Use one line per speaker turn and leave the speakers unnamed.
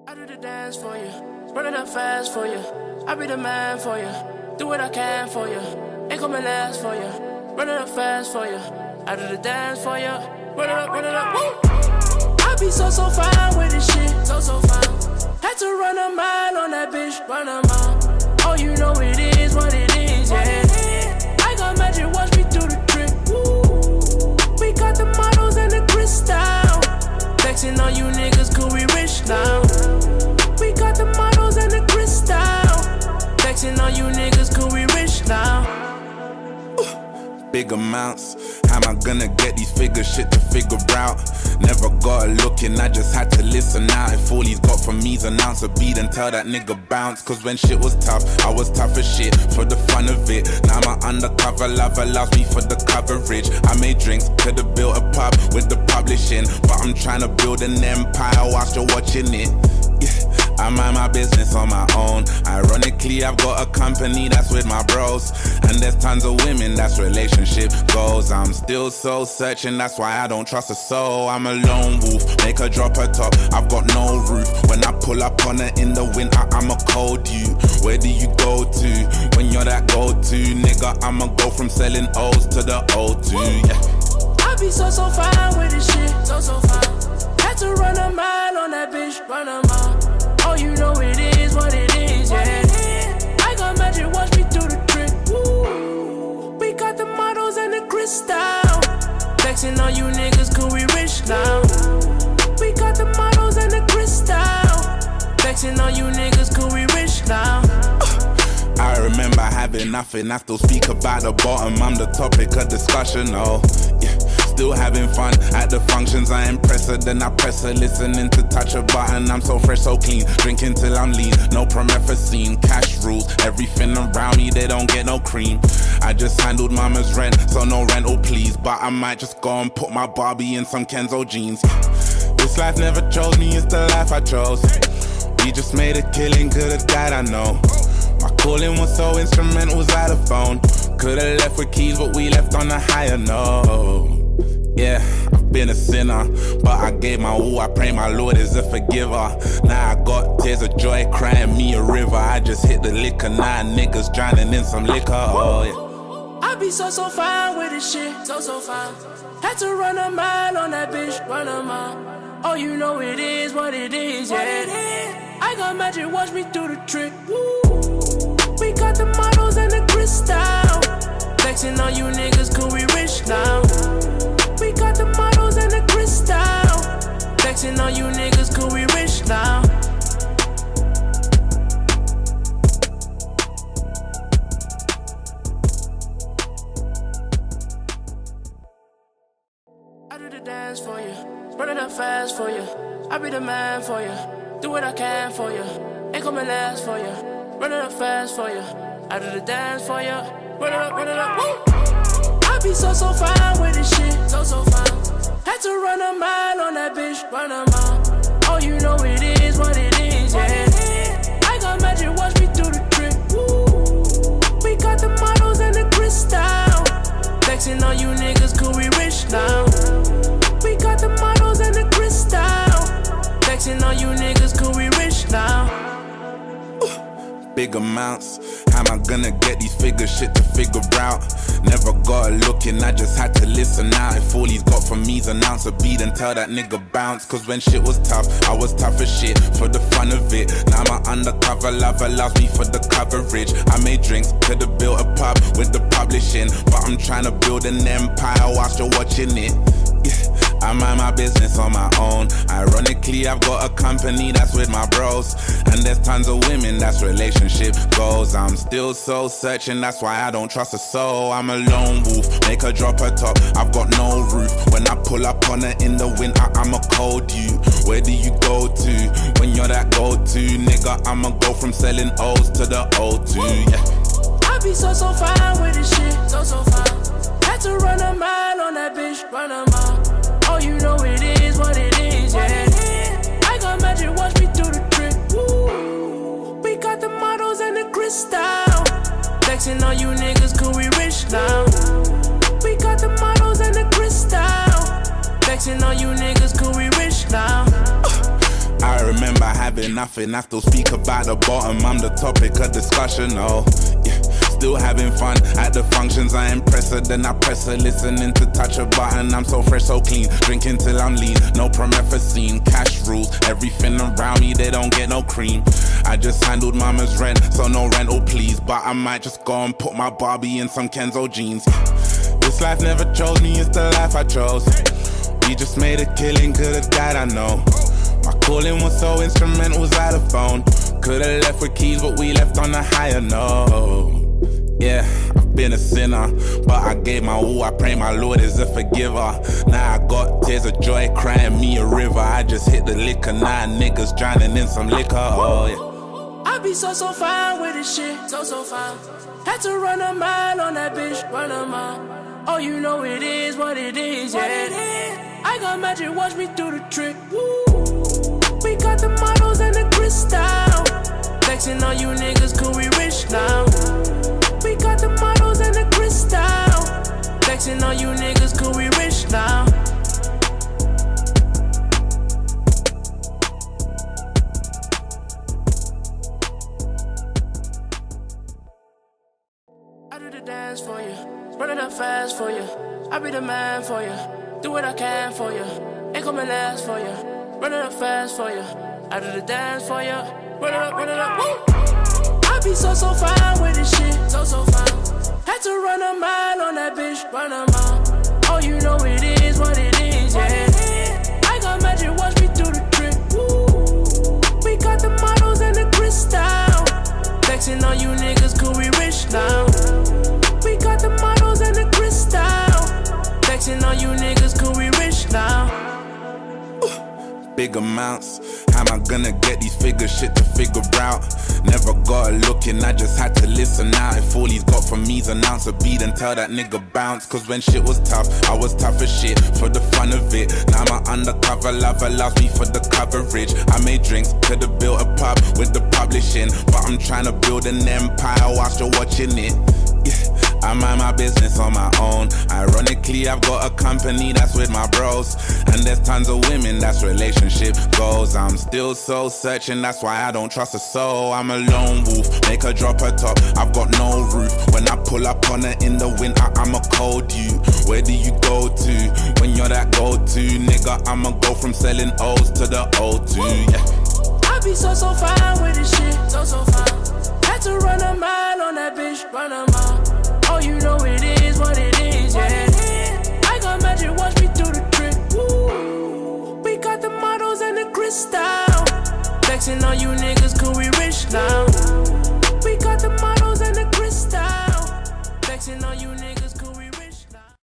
I do the dance for you, running up fast for you. I be the man for you, do what I can for you. Ain't coming last for you, running up fast for you. I do the dance for you, run it up, woo. I be so fine with this shit, so fine. Had to run a mile on that bitch, run a mile. Oh, you know it is what it is, yeah. I got magic, watch me do the trick, woo. We got the models and the crystal. Flexing on you niggas, cool, we rich now. We got the models and the crystal. Flexing on you niggas, cool, we rich now.
Big amounts, how am I gonna get these figures? Shit to figure out. Never got a looking, I just had to listen out. If all he's got from me's an ounce of beat, and tell that nigga bounce. Cause when shit was tough, I was tough as shit for the fun of it. Now my undercover love allows me for the coverage. I made drinks, could've built a pub with the publishing, but I'm trying to build an empire whilst you're watching it. Yeah. I mind my business on my own. Ironically, I've got a company that's with my bros, and there's tons of women that's relationship goals. I'm still so searching, that's why I don't trust a soul. I'm a lone wolf, make her drop her top. I've got no roof. When I pull up on her in the winter, I'm a cold you. Where do you go to when you're that go-to nigga? I'ma go from selling O's to the O2, yeah.
I be so fine with this shit, so fine. Had to run a mile on that bitch, run a mile. Oh, you know it is what it is, yeah. I got magic, watch me do the trick, woo. We got the models and the crystal. Flexing on you niggas, cool, we rich now. We got the models and the crystal. Flexing on you niggas, cool, we rich now.
I remember having nothing, I still speak about the bottom. I'm the topic of discussion, oh yeah. Still having fun at the functions, I impress her, then I press her. Listening to touch a button, I'm so fresh, so clean. Drinking till I'm lean, no promethazine. Cash rules, everything around me, they don't get no cream. I just handled mama's rent, so no rental please. But I might just go and put my Barbie in some Kenzo jeans. This life never chose me, it's the life I chose. We just made a killing, could've died, I know. My calling was so instrumental, was out of phone. Could've left with keys, but we left on a higher note. Yeah, I've been a sinner, but I gave my all. I pray my Lord is a forgiver. Now I got tears of joy crying me a river. I just hit the liquor, now niggas drowning in some liquor, oh yeah.
I be so fine with this shit, so fine. Had to run a mile on that bitch, run a mile. Oh, you know it is what it is, yeah. I got magic, watch me do the trick, woo. We got the models and the crystal. Flexing on you niggas, cool, we rich now. We got the models and the crystal. Flexing on you niggas, cool, we rich now. I do the dance for you, running up fast for you. I be the man for you, do what I can for you. Ain't coming last for you, running up fast for you. I do the dance for you, run it up, woo. I be so fine with this shit, so fine. Had to run a mile on that bitch, run a mile. Oh, you know it is what it is, yeah. I got magic, watch me do the trick, woo. We got the models and the crystal. Flexing on you niggas, cool, we rich now. We got the models and the crystal. Flexing on you niggas, cool, we rich now.
Big amounts, how am I gonna get these figures? Shit to figure out. Never got a looking, I just had to listen out. If all he's got from me's an ounce of beat, and tell that nigga bounce. Cause when shit was tough, I was tough as shit for the fun of it. Now my undercover love allows me for the coverage. I made drinks, could've built a pub with the publishing, but I'm trying to build an empire whilst you're watching it. Yeah. I mind my business on my own. Ironically, I've got a company that's with my bros, and there's tons of women that's relationship goals. I'm still so searching, that's why I don't trust a soul. I'm a lone wolf, make her drop her top. I've got no roof. When I pull up on her in the winter, I'm a cold you. Where do you go to when you're that go-to nigga? I'ma go from selling O's to the O2, yeah.
I be so fine with this shit, so fine. Had to run a mile on that bitch, run a mile. Oh, you know it is what it is, yeah. I got magic, watch me do the trick, woo. We got the models and the crystal. Flexing on you niggas, cool, we rich now. We got the models and the crystal. Flexing on you niggas, cool, we rich now.
I remember having having nothing, I still speak about the bottom. I'm the topic of discussion, oh yeah. Still having fun at the functions, I impress her, then I press her. Listening to touch a button, I'm so fresh, so clean. Drinking till I'm lean, no promethazine. Cash rules, everything around me, they don't get no cream. I just handled mama's rent, so no rental please. But I might just go and put my Barbie in some Kenzo jeans. This life never chose me, it's the life I chose. We just made a killing, could've died, I know. My calling was so instrumental, was out of phone. Could've left with keys, but we left on a higher note. Yeah, I've been a sinner, but I gave my all. I pray my Lord is a forgiver. Now I got tears of joy crying me a river. I just hit the liquor, now niggas drowning in some liquor, oh yeah.
I be so fine with this shit, so fine. Had to run a mile on that bitch, run a mile. Oh, you know it is what it is, yeah. I got magic, watch me do the trick. Woo. We got the models and the crystal. Flexing on you niggas, could we rich now? We got the models and the crystal. Flexing on you niggas, could we rich now? I do the dance for you, run it up fast for you. I be the man for you, do what I can for you. Ain't coming last for you, run it up fast for you. I do the dance for you, run it up, woo! I be so fine with this shit, so fine. Had to run a mile on that bitch, run a mile. Oh, you know it is what it is, yeah. I got magic, watch me do the trick. Woo. We got the models and the crystal. Flexing on you niggas, could we rich now? We got the models and the crystal. Flexing on you niggas, could we rich now?
Big amounts, how am I gonna get these figures? Shit to figure out. Never got a look in, I just had to listen out. If all he's got from me's an ounce of beat, then tell that nigga bounce. Cause when shit was tough, I was tough as shit for the fun of it. Now my undercover lover loves me for the coverage. I made drinks, could've built a pub with the publishing, but I'm trying to build an empire whilst you're watching it. Yeah. I mind my business on my own. Ironically, I've got a company that's with my bros, and there's tons of women that's relationship goals. I'm still so searching, that's why I don't trust a soul. I'm a lone wolf, make her drop her top, I've got no roof. When I pull up on her in the winter, I'm a cold you. Where do you go to when you're that go-to? Nigga, I'ma go from selling O's to the O2, yeah.
I be so fine with this shit, so fine. Had to run a mile on that bitch, run a mile. Oh, you know it is what it is, yeah. I got magic, watch me do the trick. Woo. We got the models and the crystal. Flexing on you niggas, cool.